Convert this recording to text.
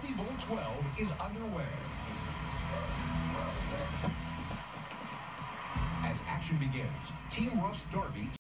Puppy Bowl 12 is underway. As action begins, Team Ruff's Darby